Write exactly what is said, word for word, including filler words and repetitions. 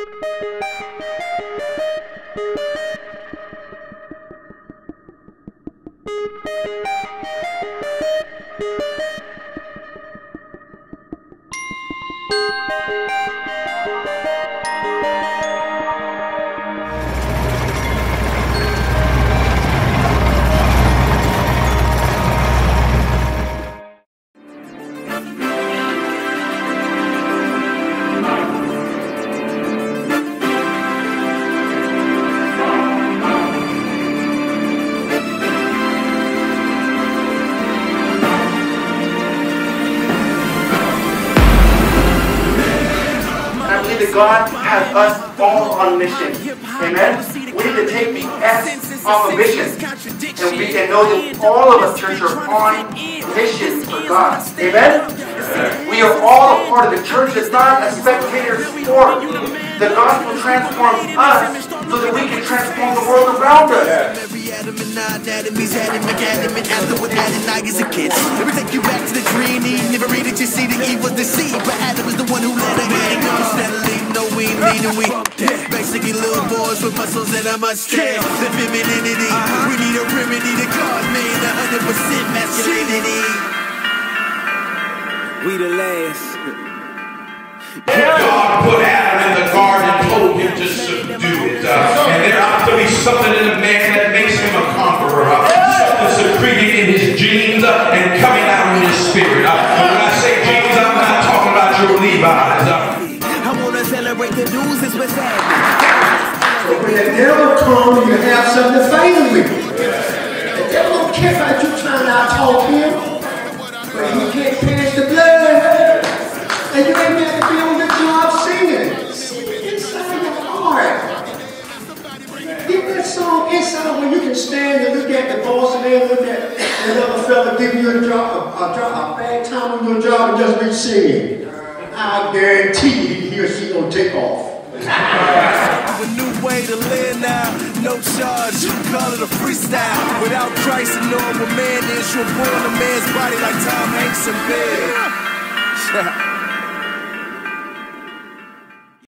God has us all on mission. Amen? We need to take the S off of mission. And we can know that all of us, church, are on mission for God. Amen? We are all a part of the church. It's not a spectator sport. The gospel transforms us so that we can transform the world around us. Adam and non-atomies, Adam and Adam and after what Adam and I as a kid. Let me take you back to the dream. Eve never read it, you see that Eve was deceived, but Adam was the one who let her get it. Instead of leave, no we ain't leading, we basically little boys with muscles and a mustache. The femininity, we need a remedy to cause man one hundred percent masculinity. We the last. God put Adam in the garden and told him to subdue it. Uh, and there ought to be something in the man that makes him a conqueror. Uh, something secreted in his genes uh, and coming out in his spirit. Uh, and when I say genes, I'm not talking about your Levi's. Uh, I want to celebrate the news is what's happening. So when the devil comes, you have something to fight with. The devil don't care about you trying to out-talk him, but he can't pass the blood. And you ain't got to be on the job singing. Sing it inside your heart. Get that song inside when you can stand and look at the boss and then look at another fella giving you a job, a, job, a bad time on your job and just be singing. I guarantee you he or she gonna take off. A new way to live now, no charge, you call it a freestyle. Without Christ, a normal man is, you're born a man's body like Tom Hanks in bed.